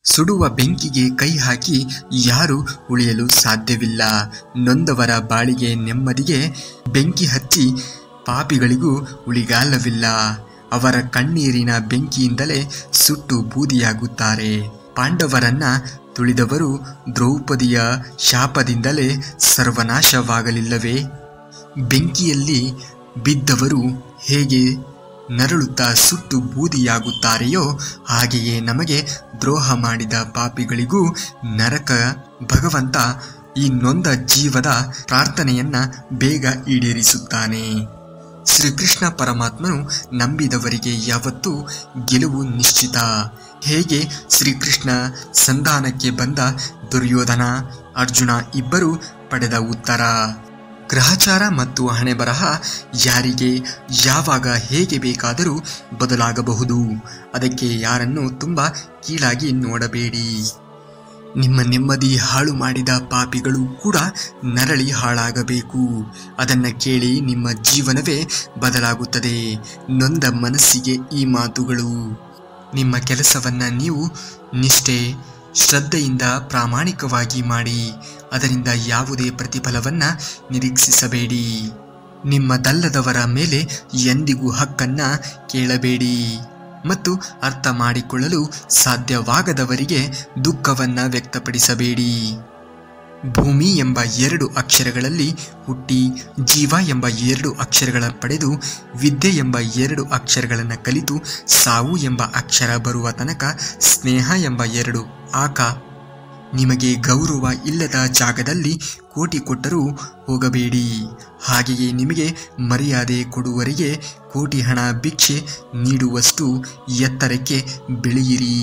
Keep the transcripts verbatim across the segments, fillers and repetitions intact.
ಸುಡುವ ಬೆಂಕಿಗೆ ಕೈ ಹಾಕಿ ಯಾರು ಉಳಿಯಲು ಸಾಧ್ಯವಿಲ್ಲ. ನೊಂದವರ ಬಾಳಿಗೆ ನೆಮ್ಮದಿಗೆ ಬೆಂಕಿ ಹಚ್ಚಿ ಪಾಪಿಗಳಿಗೂ ಉಳಿಗಾಲವಿಲ್ಲ. ಅವರ ಕಣ್ಣೀರಿನ ಬೆಂಕಿಯಿಂದಲೇ ಸುಟ್ಟು ಬೂದಿಯಾಗುತ್ತಾರೆ. ಪಾಂಡವರನ್ನ ತುಳಿದವರು ದ್ರೌಪದಿಯ ಶಾಪದಿಂದಲೇ ಸರ್ವನಾಶವಾಗಲಿಲ್ಲವೇ? ಬೆಂಕಿಯಲ್ಲಿ ಬಿದ್ದವರು ಹೇಗೆ ನರಳುತ್ತಾ ಸುಟ್ಟು ಬೂದಿಯಾಗುತ್ತಾರೆಯೋ ಹಾಗೆಯೇ ನಮಗೆ ದ್ರೋಹ ಮಾಡಿದ ಪಾಪಿಗಳಿಗೂ ನರಕ ಭಗವಂತ ಈ ನೊಂದ ಜೀವದ ಪ್ರಾರ್ಥನೆಯನ್ನ ಬೇಗ ಈಡೇರಿಸುತ್ತಾನೆ. ಶ್ರೀಕೃಷ್ಣ ಪರಮಾತ್ಮನು ನಂಬಿದವರಿಗೆ ಯಾವತ್ತೂ ಗೆಲುವು ನಿಶ್ಚಿತ. ಹೇಗೆ ಶ್ರೀಕೃಷ್ಣ ಸಂಧಾನಕ್ಕೆ ಬಂದ ದುರ್ಯೋಧನ ಅರ್ಜುನ ಇಬ್ಬರು ಪಡೆದ ಉತ್ತರ. ಗ್ರಹಚಾರ ಮತ್ತು ಹಣೆಬರಹ ಯಾರಿಗೆ ಯಾವಾಗ ಹೇಗೆ ಬೇಕಾದರೂ ಬದಲಾಗಬಹುದು. ಅದಕ್ಕೆ ಯಾರನ್ನು ತುಂಬ ಕೀಳಾಗಿ ನೋಡಬೇಡಿ. ನಿಮ್ಮ ನೆಮ್ಮದಿ ಹಾಳು ಮಾಡಿದ ಪಾಪಿಗಳು ಕೂಡ ನರಳಿ ಹಾಳಾಗಬೇಕು. ಅದನ್ನು ಕೇಳಿ ನಿಮ್ಮ ಜೀವನವೇ ಬದಲಾಗುತ್ತದೆ. ನೊಂದ ಮನಸ್ಸಿಗೆ ಈ ಮಾತುಗಳು. ನಿಮ್ಮ ಕೆಲಸವನ್ನ ನೀವು ನಿಷ್ಠೆ ಶ್ರದ್ಧೆಯಿಂದ ಪ್ರಾಮಾಣಿಕವಾಗಿ ಮಾಡಿ. ಅದರಿಂದ ಯಾವುದೇ ಪ್ರತಿಫಲವನ್ನ ನಿರೀಕ್ಷಿಸಬೇಡಿ. ನಿಮ್ಮದಲ್ಲದವರ ಮೇಲೆ ಎಂದಿಗೂ ಹಕ್ಕನ್ನ ಕೇಳಬೇಡಿ ಮತ್ತು ಅರ್ಥ ಮಾಡಿಕೊಳ್ಳಲು ಸಾಧ್ಯವಾಗದವರಿಗೆ ದುಃಖವನ್ನ ವ್ಯಕ್ತಪಡಿಸಬೇಡಿ. ಭೂಮಿ ಎಂಬ ಎರಡು ಅಕ್ಷರಗಳಲ್ಲಿ ಹುಟ್ಟಿ ಜೀವ ಎಂಬ ಎರಡು ಅಕ್ಷರಗಳ ಪಡೆದು ವಿದ್ಯೆ ಎಂಬ ಎರಡು ಅಕ್ಷರಗಳನ್ನು ಕಲಿತು ಸಾವು ಎಂಬ ಅಕ್ಷರ ಬರುವ ತನಕ ಸ್ನೇಹ ಎಂಬ ಎರಡು ಆಕ. ನಿಮಗೆ ಗೌರವ ಇಲ್ಲದ ಜಾಗದಲ್ಲಿ ಕೋಟಿ ಕೊಟ್ಟರೂ ಹೋಗಬೇಡಿ. ಹಾಗೆಯೇ ನಿಮಗೆ ಮರ್ಯಾದೆ ಕೊಡುವವರಿಗೆ ಕೋಟಿ ಹಣ ಭಿಕ್ಷೆ ನೀಡುವಷ್ಟು ಎತ್ತರಕ್ಕೆ ಬೆಳೆಯಿರಿ.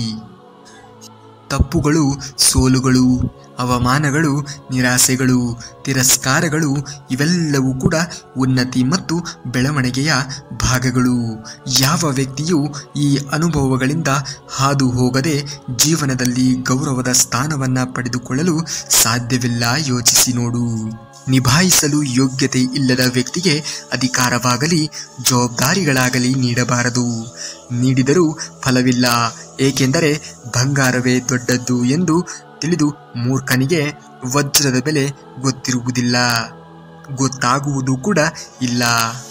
ತಪ್ಪುಗಳು, ಸೋಲುಗಳು, ಅವಮಾನಗಳು, ನಿರಾಸೆಗಳು, ತಿರಸ್ಕಾರಗಳು ಇವೆಲ್ಲವೂ ಕೂಡ ಉನ್ನತಿ ಮತ್ತು ಬೆಳವಣಿಗೆಯ ಭಾಗಗಳು. ಯಾವ ವ್ಯಕ್ತಿಯು ಈ ಅನುಭವಗಳಿಂದ ಹಾದು ಹೋಗದೆ ಜೀವನದಲ್ಲಿ ಗೌರವದ ಸ್ಥಾನವನ್ನು ಪಡೆದುಕೊಳ್ಳಲು ಸಾಧ್ಯವಿಲ್ಲ? ಯೋಚಿಸಿ ನೋಡು. ನಿಭಾಯಿಸಲು ಯೋಗ್ಯತೆ ಇಲ್ಲದ ವ್ಯಕ್ತಿಗೆ ಅಧಿಕಾರವಾಗಲಿ ಜವಾಬ್ದಾರಿಗಳಾಗಲಿ ನೀಡಬಾರದು. ನೀಡಿದರೂ ಫಲವಿಲ್ಲ. ಏಕೆಂದರೆ ಬಂಗಾರವೇ ದೊಡ್ಡದ್ದು ಎಂದು ತಿಳಿದು ಮೂರ್ಖನಿಗೆ ವಜ್ರದ ಬೆಲೆ ಗೊತ್ತಿರುವುದಿಲ್ಲ, ಗೊತ್ತಾಗುವುದು ಕೂಡ ಇಲ್ಲ.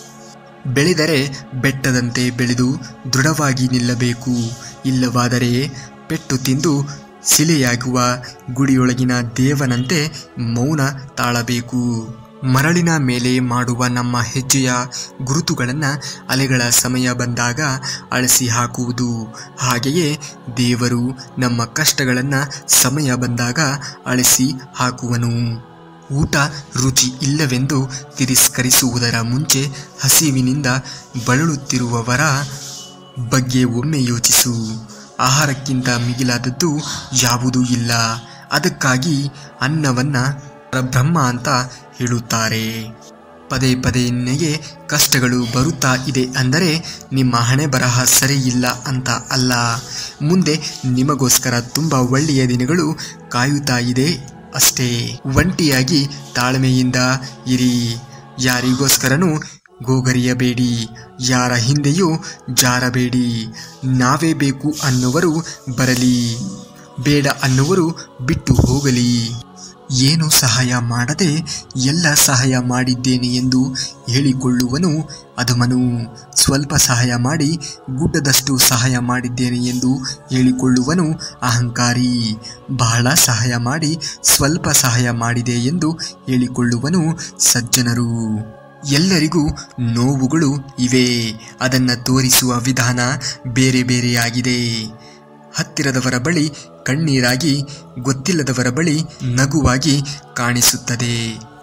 ಬೆಳೆದರೆ ಬೆಟ್ಟದಂತೆ ಬೆಳೆದು ದೃಢವಾಗಿ ನಿಲ್ಲಬೇಕು. ಇಲ್ಲವಾದರೆ ಪೆಟ್ಟು ತಿಂದು ಶಿಲೆಯಾಗುವ ಗುಡಿಯೊಳಗಿನ ದೇವನಂತೆ ಮೌನ ತಾಳಬೇಕು. ಮರಳಿನ ಮೇಲೆ ಮಾಡುವ ನಮ್ಮ ಹೆಜ್ಜೆಯ ಗುರುತುಗಳನ್ನು ಅಲೆಗಳ ಸಮಯ ಬಂದಾಗ ಅಳಿಸಿ ಹಾಕುವುದು. ಹಾಗೆಯೇ ದೇವರು ನಮ್ಮ ಕಷ್ಟಗಳನ್ನು ಸಮಯ ಬಂದಾಗ ಅಳಿಸಿ ಹಾಕುವನು. ಊಟ ರುಚಿ ಇಲ್ಲವೆಂದು ತಿರಸ್ಕರಿಸುವುದರ ಮುಂಚೆ ಹಸಿವಿನಿಂದ ಬಳಲುತ್ತಿರುವವರ ಬಗ್ಗೆ ಒಮ್ಮೆ ಯೋಚಿಸು. ಆಹಾರಕ್ಕಿಂತ ಮಿಗಿಲಾದದ್ದು ಯಾವುದೂ ಇಲ್ಲ. ಅದಕ್ಕಾಗಿ ಅನ್ನವನ್ನ ಬ್ರಹ್ಮ ಅಂತ ಹೇಳುತ್ತಾರೆ. ಪದೇ ಪದೇ ನಿನಗೆ ಕಷ್ಟಗಳು ಬರುತ್ತಾ ಇದೆ ಅಂದರೆ ನಿಮ್ಮ ಹಣೆ ಬರಹ ಸರಿ ಇಲ್ಲ ಅಂತ ಅಲ್ಲ. ಮುಂದೆ ನಿಮಗೋಸ್ಕರ ತುಂಬ ಒಳ್ಳೆಯ ದಿನಗಳು ಕಾಯುತ್ತಾ ಇದೆ ಅಷ್ಟೇ. ಒಂಟಿಯಾಗಿ ತಾಳ್ಮೆಯಿಂದ ಇರಿ. ಯಾರಿಗೋಸ್ಕರನೂ ಗೋಗರಿಯಬೇಡಿ. ಯಾರ ಹಿಂದೆಯೂ ಜಾರಬೇಡಿ. ನಾವೇ ಬೇಕು ಅನ್ನುವರು ಬರಲಿ, ಬೇಡ ಅನ್ನುವರು ಬಿಟ್ಟು ಹೋಗಲಿ. ಏನು ಸಹಾಯ ಮಾಡದೆ ಎಲ್ಲ ಸಹಾಯ ಮಾಡಿದ್ದೇನೆ ಎಂದು ಹೇಳಿಕೊಳ್ಳುವನು ಅಧಮನು. ಸ್ವಲ್ಪ ಸಹಾಯ ಮಾಡಿ ಗುಡ್ಡದಷ್ಟು ಸಹಾಯ ಮಾಡಿದ್ದೇನೆ ಎಂದು ಹೇಳಿಕೊಳ್ಳುವನು ಅಹಂಕಾರಿ. ಬಹಳ ಸಹಾಯ ಮಾಡಿ ಸ್ವಲ್ಪ ಸಹಾಯ ಮಾಡಿದೆ ಎಂದು ಹೇಳಿಕೊಳ್ಳುವನು ಸಜ್ಜನರು. ಎಲ್ಲರಿಗೂ ನೋವುಗಳು ಇವೆ. ಅದನ್ನು ತೋರಿಸುವ ವಿಧಾನ ಬೇರೆ ಬೇರೆಯಾಗಿದೆ. ಹತ್ತಿರದವರ ಬಳಿ ಕಣ್ಣೀರಾಗಿ ಗೊತ್ತಿಲ್ಲದವರ ಬಳಿ ನಗುವಾಗಿ ಕಾಣಿಸುತ್ತದೆ.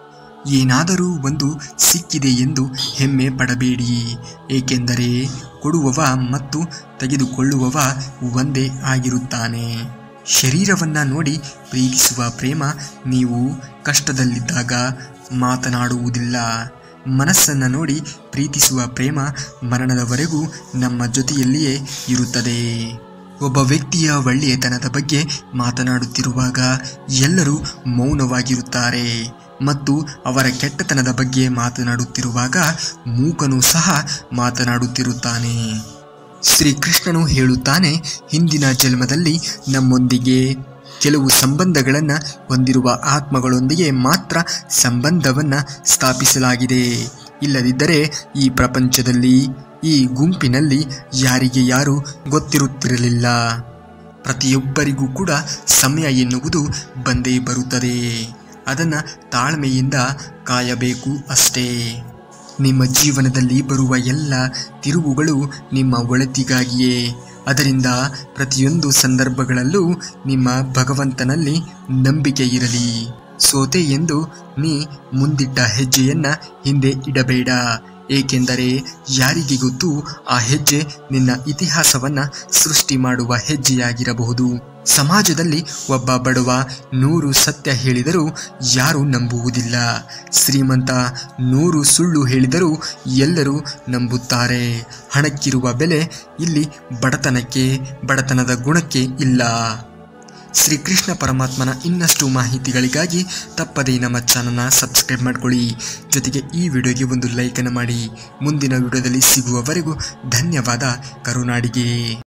ಏನಾದರೂ ಒಂದು ಸಿಕ್ಕಿದೆ ಎಂದು ಹೆಮ್ಮೆ ಪಡಬೇಡಿ. ಏಕೆಂದರೆ ಕೊಡುವವ ಮತ್ತು ತೆಗೆದುಕೊಳ್ಳುವವ ಒಂದೇ ಆಗಿರುತ್ತಾನೆ. ಶರೀರವನ್ನು ನೋಡಿ ಪ್ರೀತಿಸುವ ಪ್ರೇಮ ನೀವು ಕಷ್ಟದಲ್ಲಿದ್ದಾಗ ಮಾತನಾಡುವುದಿಲ್ಲ. ಮನಸ್ಸನ್ನು ನೋಡಿ ಪ್ರೀತಿಸುವ ಪ್ರೇಮ ಮರಣದವರೆಗೂ ನಮ್ಮ ಜೊತೆಯಲ್ಲಿಯೇ ಇರುತ್ತದೆ. ಒಬ್ಬ ವ್ಯಕ್ತಿಯ ಒಳ್ಳೆಯತನದ ಬಗ್ಗೆ ಮಾತನಾಡುತ್ತಿರುವಾಗ ಎಲ್ಲರೂ ಮೌನವಾಗಿರುತ್ತಾರೆ ಮತ್ತು ಅವರ ಕೆಟ್ಟತನದ ಬಗ್ಗೆ ಮಾತನಾಡುತ್ತಿರುವಾಗ ಮೂಕನು ಸಹ ಮಾತನಾಡುತ್ತಿರುತ್ತಾನೆ. ಶ್ರೀಕೃಷ್ಣನು ಹೇಳುತ್ತಾನೆ, ಹಿಂದಿನ ಜನ್ಮದಲ್ಲಿ ನಮ್ಮೊಂದಿಗೆ ಕೆಲವು ಸಂಬಂಧಗಳನ್ನು ಹೊಂದಿರುವ ಆತ್ಮಗಳೊಂದಿಗೆ ಮಾತ್ರ ಸಂಬಂಧವನ್ನು ಸ್ಥಾಪಿಸಲಾಗಿದೆ. ಇಲ್ಲದಿದ್ದರೆ ಈ ಪ್ರಪಂಚದಲ್ಲಿ ಈ ಗುಂಪಿನಲ್ಲಿ ಯಾರಿಗೆ ಯಾರು ಗೊತ್ತಿರುತ್ತಿರಲಿಲ್ಲ. ಪ್ರತಿಯೊಬ್ಬರಿಗೂ ಕೂಡ ಸಮಯ ಎನ್ನುವುದು ಬಂದೇ ಬರುತ್ತದೆ. ಅದನ್ನು ತಾಳ್ಮೆಯಿಂದ ಕಾಯಬೇಕು ಅಷ್ಟೇ. ನಿಮ್ಮ ಜೀವನದಲ್ಲಿ ಬರುವ ಎಲ್ಲ ತಿರುವುಗಳು ನಿಮ್ಮ ಒಳಿತಿಗಾಗಿಯೇ. ಅದರಿಂದ ಪ್ರತಿಯೊಂದು ಸಂದರ್ಭಗಳಲ್ಲೂ ನಿಮ್ಮ ಭಗವಂತನಲ್ಲಿ ನಂಬಿಕೆ ಇರಲಿ. ಸೋತೆ ಎಂದು ನೀ ಮುಂದಿಟ್ಟ ಹೆಜ್ಜೆಯನ್ನು ಹಿಂದೆ ಇಡಬೇಡ. ಏಕೆಂದರೆ ಯಾರಿಗೆ ಗೊತ್ತು, ಆ ಹೆಜ್ಜೆ ನಿನ್ನ ಇತಿಹಾಸವನ್ನು ಸೃಷ್ಟಿ ಮಾಡುವ ಹೆಜ್ಜೆಯಾಗಿರಬಹುದು. ಸಮಾಜದಲ್ಲಿ ಒಬ್ಬ ಬಡವ ನೂರು ಸತ್ಯ ಹೇಳಿದರೂ ಯಾರೂ ನಂಬುವುದಿಲ್ಲ. ಶ್ರೀಮಂತ ನೂರು ಸುಳ್ಳು ಹೇಳಿದರೂ ಎಲ್ಲರೂ ನಂಬುತ್ತಾರೆ. ಹಣಕ್ಕಿರುವ ಬೆಲೆ ಇಲ್ಲಿ ಬಡತನಕ್ಕೆ, ಬಡತನದ ಗುಣಕ್ಕೆ ಇಲ್ಲ. ಶ್ರೀಕೃಷ್ಣ ಪರಮಾತ್ಮನ ಇನ್ನಷ್ಟು ಮಾಹಿತಿಗಳಿಗಾಗಿ ತಪ್ಪದೇ ನಮ್ಮ ಚಾನಲ್ನ ಸಬ್ಸ್ಕ್ರೈಬ್ ಮಾಡ್ಕೊಳ್ಳಿ. ಜೊತೆಗೆ ಈ ವಿಡಿಯೋಗೆ ಒಂದು ಲೈಕನ್ನು ಮಾಡಿ. ಮುಂದಿನ ವಿಡಿಯೋದಲ್ಲಿ ಸಿಗುವವರೆಗೂ ಧನ್ಯವಾದ. ಕರುನಾಡಿಗೆ.